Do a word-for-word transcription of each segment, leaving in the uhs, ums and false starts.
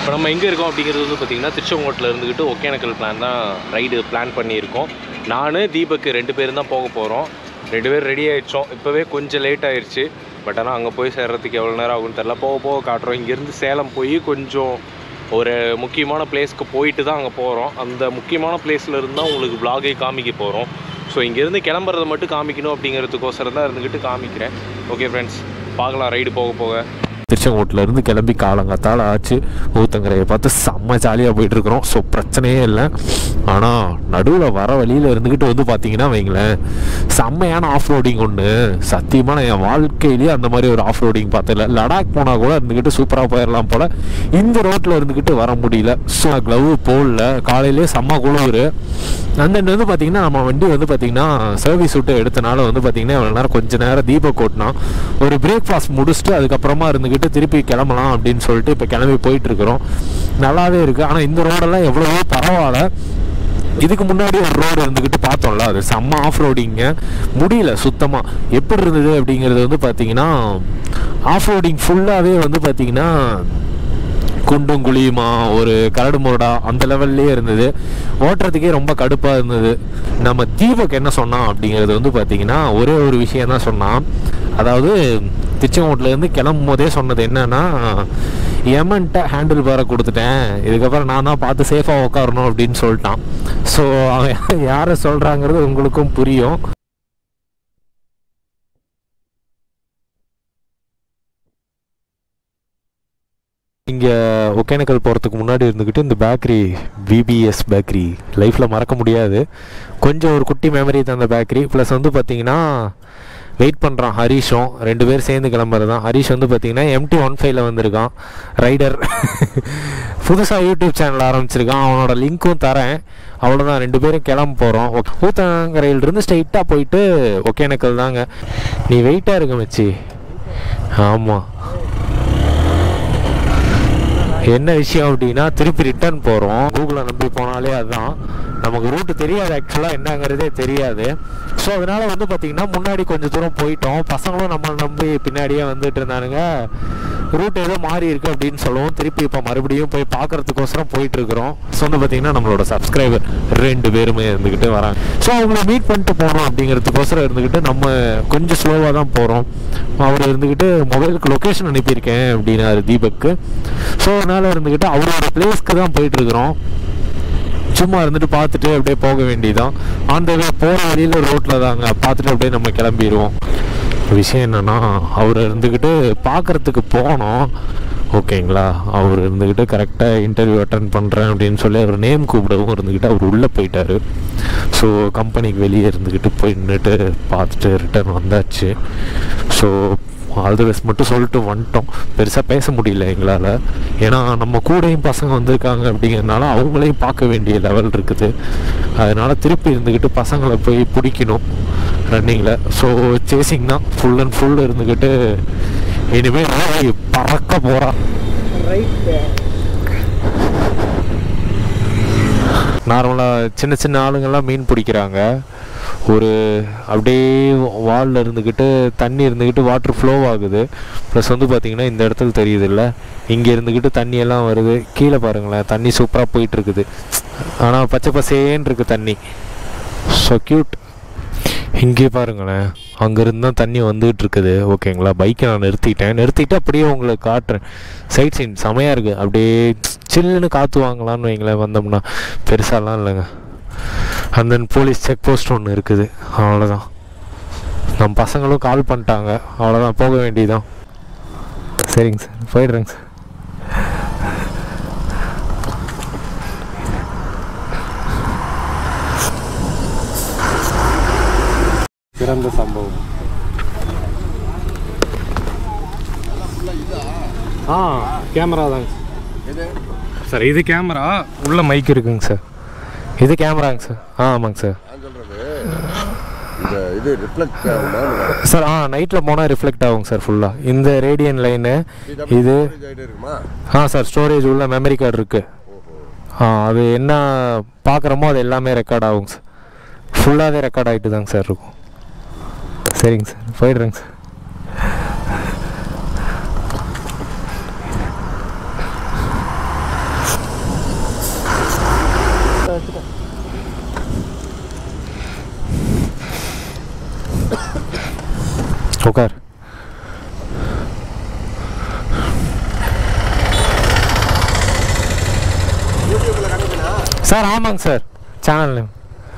இப்போ நம்ம எங்கே இருக்கோம் அப்படிங்கிறது வந்து பார்த்திங்கன்னா திருச்செங்கோட்டில் இருந்துக்கிட்டு ஒகேனக்கல் பிளான் தான் ரைடு பிளான் பண்ணியிருக்கோம். நான் தீபக்கு ரெண்டு பேரும் தான் போக போகிறோம். ரெண்டு பேர் ரெடி ஆகிடுச்சோம். இப்போவே கொஞ்சம் லேட் ஆகிடுச்சு. பட் ஆனால் அங்கே போய் சேர்கிறதுக்கு எவ்வளோ நேரம் ஆகும்னு தெரில. போக போக காட்டுறோம். இங்கேருந்து சேலம் போய் கொஞ்சம் ஒரு முக்கியமான பிளேஸ்க்கு போயிட்டு தான் அங்கே போகிறோம். அந்த முக்கியமான பிளேஸில் இருந்து தான் உங்களுக்கு விலாகை காமிக்க போகிறோம். ஸோ இங்கேருந்து கிளம்புறதை மட்டும் காமிக்கணும் அப்படிங்கிறதுக்கோசரம் தான் இருந்துக்கிட்டு காமிக்கிறேன். ஓகே ஃப்ரெண்ட்ஸ், பார்க்கலாம் ரைடு போக போக. திருச்செங்கோட்டிலேருந்து கிளம்பி காலங்காத்தால் ஆச்சு. ஊத்தங்கரையை பார்த்து செம்ம ஜாலியாக போயிட்டுருக்குறோம். ஸோ பிரச்சனையே இல்லை. ஆனால் நடுவில் வர வழியில் இருந்துக்கிட்டு வந்து பார்த்தீங்கன்னா வைங்களேன், செம்மையான ஆஃப் ரோடிங் ஒன்று. சத்தியமாக நான் என் வாழ்க்கையிலேயே அந்த மாதிரி ஒரு ஆஃப் ரோடிங் பார்த்ததில்ல. லடாக் போனால் கூட இருந்துக்கிட்டு சூப்பராக போயிடலாம் போல். இந்த ரோட்டில் இருந்துக்கிட்டு வர முடியல. ஸோ க்ளவு போடல. காலையிலேயே செம்ம குளிர். அந்த வந்து பார்த்திங்கன்னா நம்ம வண்டி வந்து பார்த்திங்கன்னா சர்வீஸ் விட்டு எடுத்தனால வந்து பார்த்திங்கன்னா இவ்வளோ நேரம் கொஞ்சம் நேரம் தீபக் ஓட்டினா ஒரு பிரேக்ஃபாஸ்ட் முடிச்சுட்டு அதுக்கப்புறமா இருந்துக்கிட்டு திருப்பி கிளம்பலாம் அப்படின்னு சொல்லிட்டு இப்போ கிளம்பி போயிட்டுருக்குறோம். நல்லாவே இருக்குது. ஆனால் இந்த ரோடெல்லாம் எவ்வளவோ பரவாயில்ல. இதுக்கு முன்னாடி ஒரு ரோடு இருந்துக்கிட்டு பார்த்தோம்ல, அது செம்ம ஆஃப் ரோடிங்க. முடியல சுத்தமாக. எப்படி இருந்தது அப்படிங்கிறது வந்து பார்த்திங்கன்னா ஆஃப் ரோடிங் ஃபுல்லாகவே வந்து பார்த்திங்கன்னா குண்டும் குழியுமா ஒரு கரடு முரடா அந்த லெவல்லே இருந்தது. ஓட்டுறதுக்கே ரொம்ப கடுப்பாக இருந்தது. நம்ம தீபக் என்ன சொன்னான் அப்படிங்கிறது வந்து பார்த்திங்கன்னா ஒரே ஒரு விஷயம் தான் சொன்னான். அதாவது திருச்செங்கோட்டிலேருந்து கிளம்பும் போதே சொன்னது என்னன்னா, எமன்ட்ட ஹேண்டில் பாரை கொடுத்துட்டேன், இதுக்கப்புறம் நான் தான் பார்த்து சேஃபாக உட்காரணும் அப்படின்னு சொல்லிட்டான். ஸோ அவன் யாரை சொல்கிறாங்கிறது உங்களுக்கும் புரியும். இங்கே ஒகேனக்கல் போகிறதுக்கு முன்னாடி இருந்துக்கிட்டு இந்த பேக்கரி விபிஎஸ் பேக்கரி லைஃப்பில் மறக்க முடியாது. கொஞ்சம் ஒரு குட்டி மெமரி தான் அந்த பேக்கரி. ப்ளஸ் வந்து பார்த்திங்கன்னா வெயிட் பண்ணுறான் ஹரீஷும். ரெண்டு பேர் சேர்ந்து கிளம்புறது தான். ஹரீஷ் வந்து பார்த்திங்கன்னா எம்டி ஒன் ஃபைவ்ல வந்திருக்கான். ரைடர் புதுசாக யூடியூப் சேனல் ஆரம்பிச்சிருக்கான். அவனோட லிங்க்கும் தரேன். அவ்வளோதான், ரெண்டு பேரும் கிளம்ப போகிறோம். ஊத்தங்கரையிலிருந்து ஸ்ட்ரைட்டாக போயிட்டு ஒகேனக்கல் தாங்க. நீ வெயிட்டாக இருக்க மச்சி. ஆமாம், என்ன விஷயம் அப்படின்னா திருப்பி ரிட்டர்ன் போகிறோம். கூகுளை நம்பி போனாலே அதுதான். நமக்கு ரூட்டு தெரியாது, ஆக்சுவலாக என்னங்கிறதே தெரியாது. ஸோ அதனால் வந்து பார்த்திங்கன்னா முன்னாடி கொஞ்சம் தூரம் போயிட்டோம். பசங்களும் நம்மளை நம்பி பின்னாடியே வந்துட்டு இருந்தானுங்க. ரூட் ஏதோ மாறி இருக்குது அப்படின்னு சொல்லுவோம். திருப்பி இப்போ மறுபடியும் போய் பார்க்குறதுக்கோசரம் போயிட்டுருக்குறோம். ஸோ வந்து பார்த்திங்கன்னா நம்மளோட சப்ஸ்கிரைபர் ரெண்டு பேருமே இருந்துக்கிட்டு வராங்க. ஸோ அவங்கள மீட் பண்ணிட்டு போகணும் அப்படிங்கிறதுக்கோசரம் இருந்துக்கிட்டு நம்ம கொஞ்சம் ஸ்லோவாக தான் போகிறோம். அவர் இருந்துக்கிட்டு மொபைலுக்கு லொக்கேஷன் அனுப்பியிருக்கேன் அப்படின்னாரு தீபக்கு. ஸோ அதனால் இருந்துக்கிட்டு அவரோட பிளேஸ்க்கு தான் போயிட்டுருக்குறோம். சும்மா இருந்துட்டு பார்த்துட்டு அப்படியே போக வேண்டியதான். அந்த போகிற வழியில் ரோட்டில் தாங்க பார்த்துட்டு அப்படியே நம்ம கிளம்பிடுவோம். விஷயம் என்னென்னா, அவர் இருந்துக்கிட்டு பார்க்குறதுக்கு போனோம். ஓகேங்களா, அவர் இருந்துக்கிட்டு கரெக்டாக இன்டர்வியூ அட்டன் பண்ணுறேன் அப்படின்னு சொல்லி அவர் நேம் கூப்பிடவும் இருந்துக்கிட்டு அவர் உள்ளே போயிட்டார். ஸோ கம்பெனிக்கு வெளியே இருந்துக்கிட்டு போய் நின்றுட்டு பார்த்துட்டு ரிட்டர்ன் வந்தாச்சு. ஸோ ஆல் தி பெஸ்ட் மட்டும் சொல்லிட்டு வந்துட்டோம். பெருசாக பேச முடியல எங்களால். ஏன்னா நம்ம கூடையும் பசங்க வந்திருக்காங்க அப்படிங்கிறதுனால அவங்களையும் பார்க்க வேண்டிய லெவல் இருக்குது. அதனால் திருப்பி இருந்துக்கிட்டு பசங்களை போய் பிடிக்கணும் ரன்னிங்கில். ஸோ சேசிங் தான் ஃபுல் அண்ட் ஃபுல் இருந்துக்கிட்டு இனிமேல் பறக்க போகிறான். நார்மலாக சின்ன சின்ன ஆளுங்கள்லாம் மீன் பிடிக்கிறாங்க. ஒரு அப்படியே வாலில் இருந்துக்கிட்டு தண்ணி இருந்துக்கிட்டு வாட்டர் ஃப்ளோ ஆகுது. ப்ளஸ் வந்து பார்த்திங்கன்னா இந்த இடத்துல தெரியுது இல்லை, இங்கே இருந்துக்கிட்டு தண்ணியெல்லாம் வருது. கீழே பாருங்களேன், தண்ணி சூப்பராக போயிட்டுருக்குது. ஆனால் பச்சை பசேன்னு இருக்குது தண்ணி. So cute. இங்கே பாருங்களேன், அங்கேருந்து தான் தண்ணி வந்துகிட்டு இருக்குது. ஓகேங்களா, பைக்கை நான் நிறுத்திட்டேன். நிறுத்திட்டு அப்படியே உங்களுக்கு காட்டுறேன். சைட் சீன் செமையாக இருக்குது. அப்படியே சில்லுன்னு காற்று வாங்கலான்னு வைங்களேன் வந்தோம்னா. பெருசாலாம் இல்லைங்க. And then police check post ஒன்று இருக்குது. அவ்வளோதான். நம்ம பசங்களும் கால் பண்ணிட்டாங்க. அவ்வளோதான், போக வேண்டியதான். சரிங்க சார், போயிடுறேங்க சார். சிறந்த சம்பவம். ஆ கேமரா தாங்க சார். இது கேமரா, உள்ள மைக் இருக்குங்க சார். இது கேமராங்க சார். ஆ ஆமாங்க சார். இது ரிஃப்ளெக்ட் ஆகுமா சார்? ஆ நைட்டில் போனால் ரிஃப்ளெக்ட் ஆகுங்க சார் ஃபுல்லாக. இந்த ரேடியன் லைனு இது. ஆ சார், ஸ்டோரேஜ் உள்ள மெமரி கார்டு இருக்குது. ஆ அது என்ன பார்க்குறோமோ அது எல்லாமே ரெக்கார்ட் ஆகுங்க சார். ஃபுல்லாகவே ரெக்கார்ட் ஆகிட்டு தாங்க சார் இருக்கும். சரிங்க சார், போயிடுறேங்க சார். உட்கார். சார் ஆமாங்க சார், சேனல் நேம்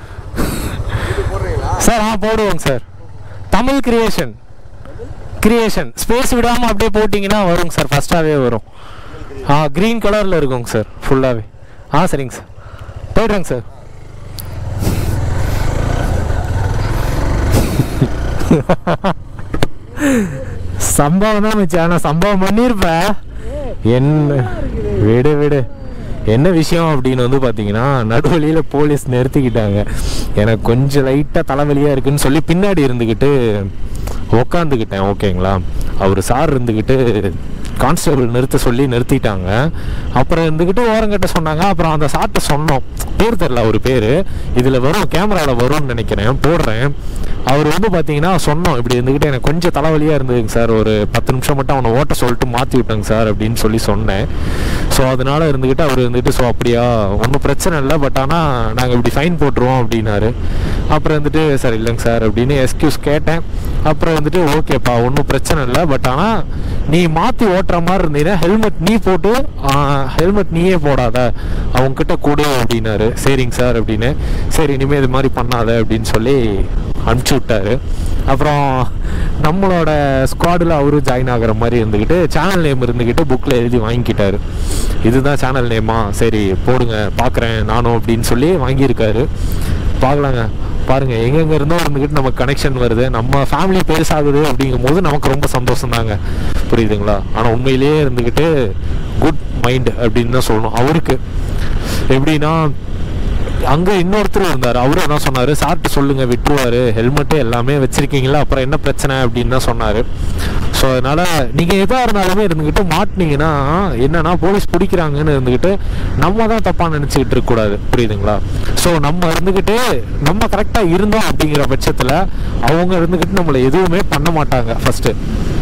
சார். ஆ போடுவோங்க sir. Tamil creation creation space விடாமல் அப்படியே போட்டிங்கன்னா வருங்க சார், ஃபஸ்ட்டாகவே வரும். ஆ க்ரீன் கலரில் இருக்குங்க சார் ஃபுல்லாகவே. ஆ சரிங்க சார், போய்ட்றேங்க சார். சம்பவம் தான் மிச்சம், ஆனால் சம்பவம் பண்ணியிருப்பேன். என்ன விடு விடு. என்ன விஷயம் அப்படின்னு வந்து பார்த்தீங்கன்னா, நடுவழியில் போலீஸ் நிறுத்திக்கிட்டாங்க. எனக்கு கொஞ்சம் லைட்டாக தலைவலியாக இருக்குன்னு சொல்லி பின்னாடி இருந்துக்கிட்டு உக்காந்துக்கிட்டேன். ஓகேங்களா, அவர் சார் இருந்துக்கிட்டு கான்ஸ்டபிள் நிறுத்த சொல்லி நிறுத்திட்டாங்க. அப்புறம் இருந்துக்கிட்டு ஓரங்கட்ட சொன்னாங்க. அப்புறம் அந்த சார்ட்ட சொன்னோம், பேர் தெரில அவர் பேர், இதில் வரும் கேமராவில் வரும்னு நினைக்கிறேன், போடுறேன். அவர் வந்து பார்த்தீங்கன்னா சொன்னோம், இப்படி இருந்துக்கிட்டு எனக்கு கொஞ்சம் தலைவலியாக இருந்ததுங்க சார், ஒரு பத்து நிமிஷம் மட்டும் அவனை ஓட்ட சொல்லிட்டு மாற்றி விட்டேங்க சார் அப்படின்னு சொல்லி சொன்னேன். ஸோ அதனால் இருந்துக்கிட்டு அவர் இருந்துக்கிட்டு ஸோ அப்படியா ஒன்றும் பிரச்சனை இல்லை, பட் ஆனால் நாங்கள் இப்படி ஃபைன் போட்டுருவோம் அப்படின்னாரு. அப்புறம் வந்துட்டு சார் இல்லைங்க சார் அப்படின்னு எக்ஸ்கியூஸ் கேட்டேன். அப்புறம் வந்துட்டு ஓகேப்பா ஒன்றும் பிரச்சனை இல்லை, பட் ஆனால் நீ மாற்றி ஓட்டுற மாதிரி இருந்தீங்கன்னா ஹெல்மெட் நீ போட்டு ஹெல்மெட் நீயே போடாத, அவங்கக்கிட்ட கொடு அப்படின்னாரு. சரிங்க சார் அப்படின்னு. சரி இனிமேல் இது மாதிரி பண்ணாத அப்படின்னு சொல்லி அனுப்பிச்சி விட்டாரு. அப்புறம் நம்மளோட ஸ்குவாடில் அவரும் ஜாயின் ஆகிற மாதிரி இருந்துக்கிட்டு சேனல் நேம் இருந்துக்கிட்டு புக்கில் எழுதி வாங்கிக்கிட்டாரு. இதுதான் சேனல் நேமா, சரி போடுங்க பார்க்குறேன் நானும் அப்படின்னு சொல்லி வாங்கியிருக்காரு. பார்க்கலாங்க, பாருங்கள் எங்கெங்கே இருந்தோ இருந்துக்கிட்டு நமக்கு கனெக்ஷன் வருது, நம்ம ஃபேமிலி பெருசாகுது அப்படிங்கும் போது நமக்கு ரொம்ப சந்தோஷம் தாங்க, புரியுதுங்களா. ஆனால் உண்மையிலேயே இருந்துக்கிட்டு குட் மைண்ட் அப்படின்னு தான் சொல்லணும். அவருக்கு எப்படின்னா அங்கே இன்னொருத்தர் இருந்தார், அவரும் என்ன சொன்னார், சார்ட்டு சொல்லுங்கள் விட்டுருவார், ஹெல்மெட்டு எல்லாமே வச்சுருக்கீங்களா அப்புறம் என்ன பிரச்சனை அப்படின்னு தான் சொன்னார். ஸோ அதனால் நீங்கள் எதாக இருந்தாலுமே இருந்துக்கிட்டு மாட்டினீங்கன்னா என்னென்னா போலீஸ் பிடிக்கிறாங்கன்னு இருந்துக்கிட்டு நம்ம தான் தப்பாக நினச்சிக்கிட்டு இருக்கக்கூடாது, புரியுதுங்களா. ஸோ நம்ம இருந்துக்கிட்டு நம்ம கரெக்டாக இருந்தோம் அப்படிங்கிற பட்சத்தில் அவங்க இருந்துக்கிட்டு நம்மளை எதுவுமே பண்ண மாட்டாங்க. ஃபஸ்ட்டு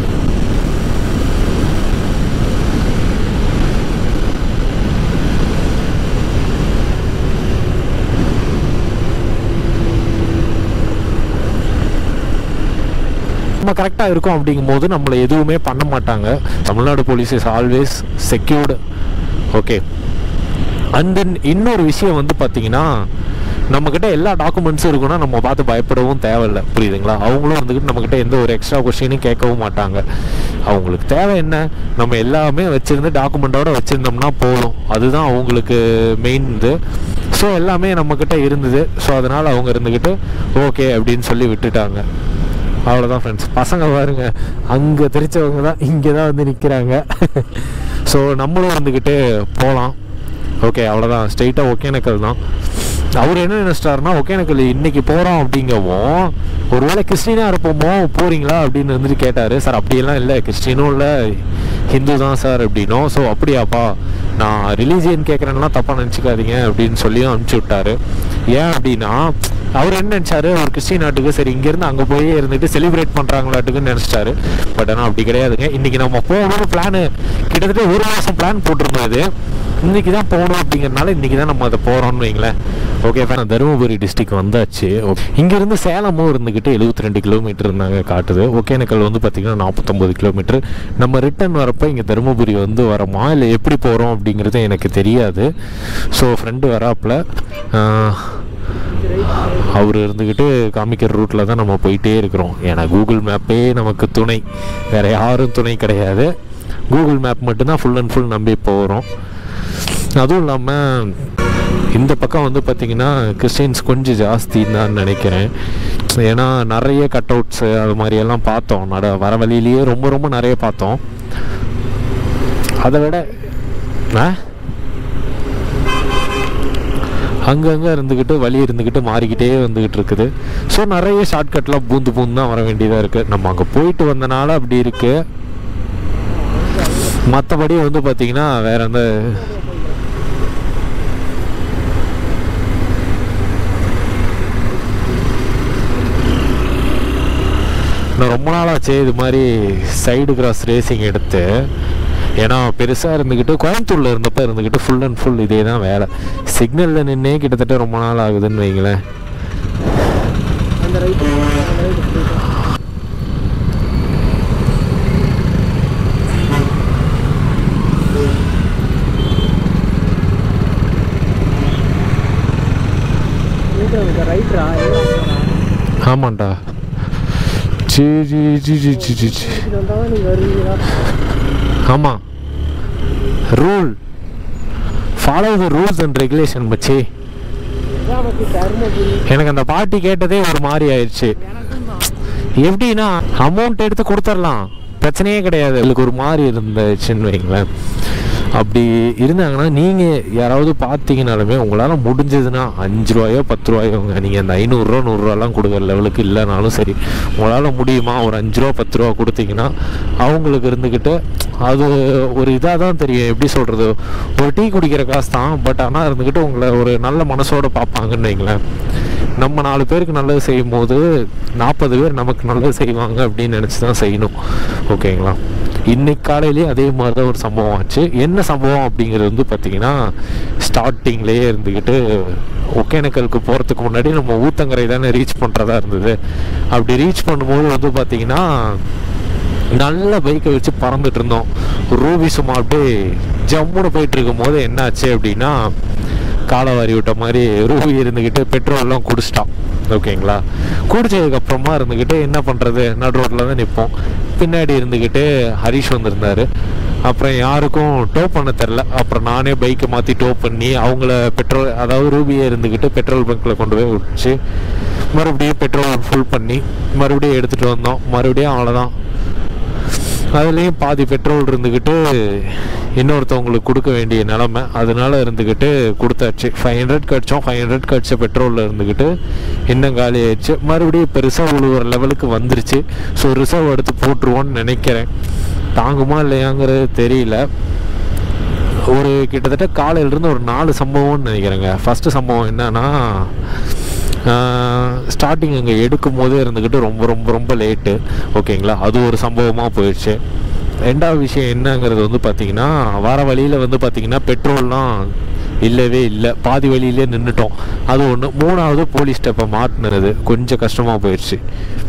நம்ம கரெக்டாக இருக்கும் அப்படிங்கும்போது நம்மளை எதுவுமே பண்ண மாட்டாங்க. Tamil Nadu police is always secured. Okay, and then இன்னொரு விஷயம் வந்து பார்த்தீங்கன்னா, நம்மக்கிட்ட எல்லா டாக்குமெண்ட்ஸும் இருக்குன்னா நம்ம பார்த்து பயப்படவும் தேவையில்லை, புரியுதுங்களா. அவங்களும் வந்துக்கிட்டு நம்மக்கிட்ட எந்த ஒரு எக்ஸ்ட்ரா கொஸ்டினும் கேட்கவும் மாட்டாங்க. அவங்களுக்கு தேவை என்ன, நம்ம எல்லாமே வச்சுருந்து டாக்குமெண்ட்டோடு வச்சுருந்தோம்னா போதும், அதுதான் அவங்களுக்கு மெயின் இது. ஸோ எல்லாமே நம்மக்கிட்ட இருந்தது. ஸோ அதனால் அவங்க இருந்துக்கிட்டு ஓகே அப்படின்னு சொல்லி விட்டுட்டாங்க. அவ்வளோதான் ஃப்ரெண்ட்ஸ். பசங்க பாருங்க அங்கே தெரிச்சவங்க தான் இங்கே தான் வந்து நிற்கிறாங்க. ஸோ நம்மளும் வந்துக்கிட்டு போகலாம். ஓகே அவ்வளோதான், ஸ்ட்ரெயிட்டாக ஒகேனக்கல் தான். அவர் என்ன நினச்சிட்டாருன்னா ஒகேனக்கல் இன்றைக்கி போகிறோம் அப்படிங்கவும் ஒருவேளை கிறிஸ்டினாக இருப்போமோ போகிறீங்களா அப்படின்னு வந்துட்டு கேட்டார். சார் அப்படியெல்லாம் இல்லை, கிறிஸ்டினும் இல்லை ஹிந்து தான் சார் அப்படின்னும். ஸோ அப்படியாப்பா, நான் ரிலீஜியன் கேட்குறேன்னா தப்பாக நினச்சிக்காதீங்க அப்படின்னு சொல்லியும் அனுப்பிச்சி விட்டார். ஏன் அப்படின்னா அவர் என்ன நினச்சாரு, ஒரு கிறிஸ்டின் நாட்டுக்கு சரி இங்கேருந்து அங்கே போய் இருந்துட்டு செலிப்ரேட் பண்ணுறாங்களாட்டுக்குன்னு நினச்சிட்டாரு. பட் ஆனால் அப்படி கிடையாதுங்க. இன்றைக்கி நம்ம போகணும்னு பிளானு கிட்டத்தட்ட ஒரு மாதம் பிளான் போட்டிருந்தோம். இது இன்றைக்கி தான் போகணும் அப்படிங்கிறனால இன்றைக்கி தான் நம்ம அதை போகிறோம்னு வைங்களேன். ஓகே, நான் தருமபுரி டிஸ்ட்ரிக் வந்தாச்சு. இங்கேருந்து சேலமும் இருந்துக்கிட்டு எழுபத்தி ரெண்டு கிலோமீட்டர் இருந்தாங்க காட்டுது. ஒகேனக்கல் வந்து பார்த்திங்கன்னா நாற்பத்தொம்பது கிலோமீட்டர். நம்ம ரிட்டன் வரப்போ இங்கே தருமபுரி வந்து வரோமா இல்லை எப்படி போகிறோம் அப்படிங்கிறது எனக்கு தெரியாது. ஸோ ஃப்ரெண்டு வராப்பில் அவர் இருந்துக்கிட்டு காமிக்கிற ரூட்டில் தான் நம்ம போயிட்டே இருக்கிறோம். ஏன்னா கூகுள் மேப்பே நமக்கு துணை, வேறு யாரும் துணை கிடையாது. கூகுள் மேப் மட்டும்தான் ஃபுல் அண்ட் ஃபுல் நம்பி போகிறோம். அதுவும் இல்லாமல் இந்த பக்கம் வந்து பார்த்திங்கன்னா கிறிஸ்டின்ஸ் கொஞ்சம் ஜாஸ்தின்னு தான் நினைக்கிறேன். ஏன்னா நிறைய கட் அவுட்ஸு அது மாதிரியெல்லாம் பார்த்தோம். நட வர வழியிலேயே ரொம்ப ரொம்ப நிறைய பார்த்தோம். அதை விட அங்கங்கே இருந்துக்கிட்டு வழி இருந்துக்கிட்டு மாறிக்கிட்டே வந்துக்கிட்டு இருக்குது. ஸோ நிறைய ஷார்ட்கட்லாம் பூந்து பூந்து தான் வர வேண்டியதாக இருக்குது. நம்ம அங்கே போயிட்டு வந்தனால அப்படி இருக்குது. மற்றபடி வந்து பார்த்திங்கன்னா வேறு எந்த நான் ரொம்ப நாளாச்சு இது மாதிரி சைடு கிராஸ் ரேசிங் எடுத்து. ஏன்னா பெருசாக இருந்துக்கிட்டு கோயம்புத்தூரில் இருந்தப்போ இருந்துக்கிட்டு ஃபுல் அண்ட் ஃபுல் இதே தான் வேலை. சிக்னலில் நின்னே கிட்டத்தட்ட ரொம்ப நாள் ஆகுதுன்னு வைங்களேன். ஆமாண்டா. சரி சரி சரி சரி. ஆமாம், rule follow the rules and regulation மச்சி. எனக்கு அந்த பாட்டி கேட்டதே ஒரு மாதிரி ஆயிடுச்சு. எப்படின்னா அமௌண்ட் எடுத்து கொடுத்துடலாம், பிரச்சனையே கிடையாது. அதுக்கு ஒரு மாதிரி இருந்துச்சுன்னு வைங்களேன். அப்படி இருந்தாங்கன்னா நீங்கள் யாராவது பார்த்தீங்கனாலுமே உங்களால் முடிஞ்சதுன்னா அஞ்சு ரூபாயோ பத்து ரூபாயோங்க, நீங்கள் அந்த ஐநூறுரூவா நூறுரூவாலாம் கொடுக்குற லெவலுக்கு இல்லைனாலும் சரி, உங்களால் முடியுமா ஒரு அஞ்சு ரூபா பத்து ரூபா கொடுத்தீங்கன்னா அவங்களுக்கு இருந்துக்கிட்டு அது ஒரு இதாக தான் தெரியும். எப்படி சொல்கிறது, ஒரு டீ குடிக்கிற காசு தான், பட் ஆனால் இருந்துக்கிட்டு உங்களை ஒரு நல்ல மனசோடு பார்ப்பாங்கன்னு வைங்களேன். நம்ம நாலு பேருக்கு நல்லது செய்யும் போது நாற்பது பேர் நமக்கு நல்லது செய்வாங்க அப்படின்னு நினச்சி தான் செய்யணும். ஓகேங்களா? இன்னைக்கு காலையிலேயே அதே மாதிரி தான் ஒரு சம்பவம் ஆச்சு. என்ன சம்பவம் அப்படிங்கிறது வந்து பார்த்திங்கன்னா, ஸ்டார்டிங்லேயே இருந்துக்கிட்டு ஒகேனக்கலுக்கு போகிறதுக்கு முன்னாடி நம்ம ஊத்தங்கரை தானே ரீச் பண்ணுறதா இருந்தது. அப்படி ரீச் பண்ணும்போது வந்து பார்த்திங்கன்னா நல்ல பைக்கை வச்சு பறந்துட்டு இருந்தோம். ரூபி சும்மா அப்படியே ஜம்முன்னு போயிட்டு இருக்கும் போது என்னாச்சு அப்படின்னா, காலவாரி விட்ட மாதிரி ரூபி இருந்துக்கிட்டு பெட்ரோல்லாம் குடிச்சிட்டான். ஓகேங்களா? குடிச்சதுக்கப்புறமா இருந்துக்கிட்டு என்ன பண்ணுறது, நடு ரோட்டில் தான் நிற்போம். பின்னாடி இருந்துக்கிட்டு ஹரிஷ் வந்திருந்தார். அப்புறம் யாருக்கும் டோ பண்ண தெரில. அப்புறம் நானே பைக்கை மாற்றி டோ பண்ணி அவங்கள பெட்ரோல், அதாவது ரூபியை இருந்துக்கிட்டு பெட்ரோல் பங்க்கில் கொண்டு போய் விட்டுச்சு. மறுபடியும் பெட்ரோல் ஃபுல் பண்ணி மறுபடியும் எடுத்துகிட்டு வந்தோம். மறுபடியும் அவ்வளோதான், அதுலேயும் பாதி பெட்ரோல் இருந்துக்கிட்டு இன்னொருத்தவங்களுக்கு கொடுக்க வேண்டிய நிலமை. அதனால இருந்துக்கிட்டு கொடுத்தாச்சு. ஃபைவ் ஹண்ட்ரட் கடிச்சோம். ஃபைவ் ஹண்ட்ரட் கடிச்ச பெட்ரோலில் இருந்துக்கிட்டு இன்னும் காலி ஆயிடுச்சு. மறுபடியும் இப்போ ரிசர்வ் உழுவுற லெவலுக்கு வந்துருச்சு. ஸோ ரிசர்வ் எடுத்து போட்டுருவோன்னு நினைக்கிறேன். தாங்குமா இல்லையாங்கிறது தெரியல. ஒரு கிட்டத்தட்ட காலையிலேருந்து ஒரு நாலு சம்பவம்னு நினைக்கிறேங்க. ஃபஸ்ட்டு சம்பவம் என்னன்னா, ஸ்டார்டிங் அங்கே எடுக்கும் போதே இருந்துக்கிட்டு ரொம்ப ரொம்ப ரொம்ப லேட்டு. ஓகேங்களா? அது ஒரு சம்பவமாக போயிடுச்சு. ரெண்டாவது விஷயம் என்னங்கிறது வந்து பார்த்திங்கன்னா, வர வழியில் வந்து பார்த்திங்கன்னா பெட்ரோல்லாம் இல்லவே இல்லை, பாதி வழியிலே நின்றுட்டோம். அது ஒன்று. மூணாவது போலீஸ் ஸ்டெப்பை மாட்டினது கொஞ்சம் கஷ்டமாக போயிடுச்சு.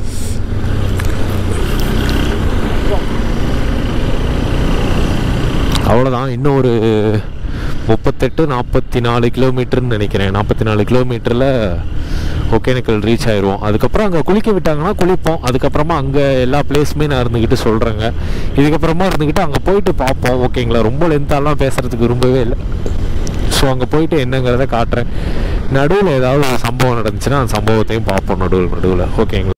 அவ்வளோதான். இன்னும் ஒரு முப்பத்தெட்டு நாற்பத்தி நாலு கிலோமீட்டர்னு நினைக்கிறேன். நாற்பத்தி நாலு கிலோமீட்டரில் ஒகேனக்கல் ரீச் ஆயிடுவோம். அதுக்கப்புறம் அங்கே குளிக்க விட்டாங்கன்னா குளிப்போம். அதுக்கப்புறமா அங்கே எல்லா பிளேஸுமே நான் இருந்துக்கிட்டு சொல்கிறேங்க. இதுக்கப்புறமா இருந்துக்கிட்டு அங்கே போயிட்டு பார்ப்போம். ஓகேங்களா? ரொம்ப லென்த்தாலாம் பேசுகிறதுக்கு விரும்பவே இல்லை. ஸோ அங்கே போயிட்டு என்னங்கிறத காட்டுறேன். நடுவில் ஏதாவது ஒரு சம்பவம் நடந்துச்சுன்னா அந்த சம்பவத்தையும் பார்ப்போம் நடுவில் நடுவில். ஓகேங்களா?